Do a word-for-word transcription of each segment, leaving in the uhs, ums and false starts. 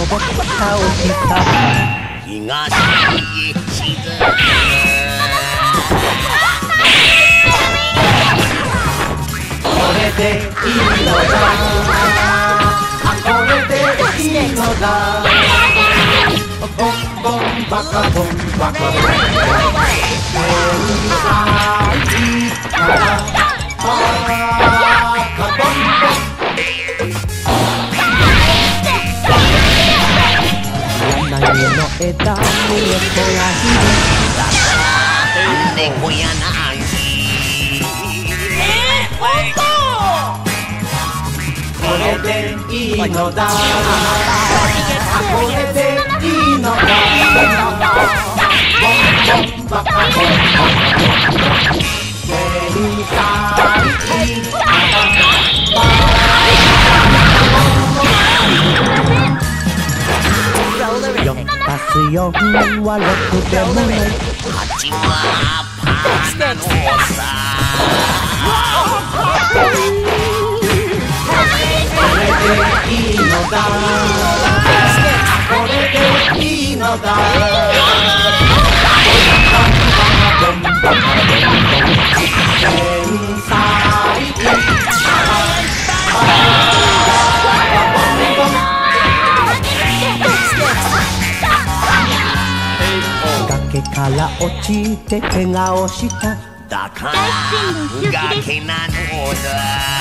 ぼ倒した東へ沈むこれでいいのだこれでいいのだボンボンバカボンバカボン天才からバカボンボン柳の枝に猫がいる猫やないこれでいいのだこれでいいのだボンボンバカボン天才よんたすよんはろくでもないはちはパンのさこれでいいのだこれでいいのだボンボンボンボンボン天才崖から落ちて怪我をしただから崖なのだ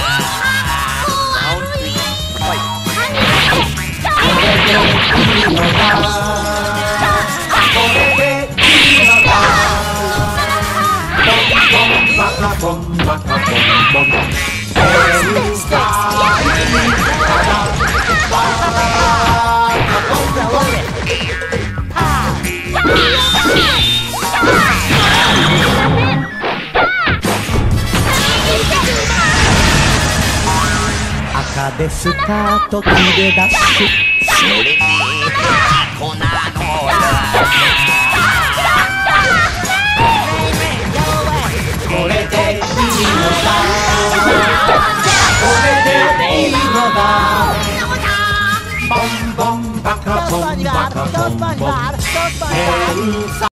これでいいのだこれでいいのだボンボンバカボンバカボンボン天才からバカボンボン赤でスタート切れ出しそれでこなのだこれでいいのだこれでいいのだボンボンバカボンバカボンボン天才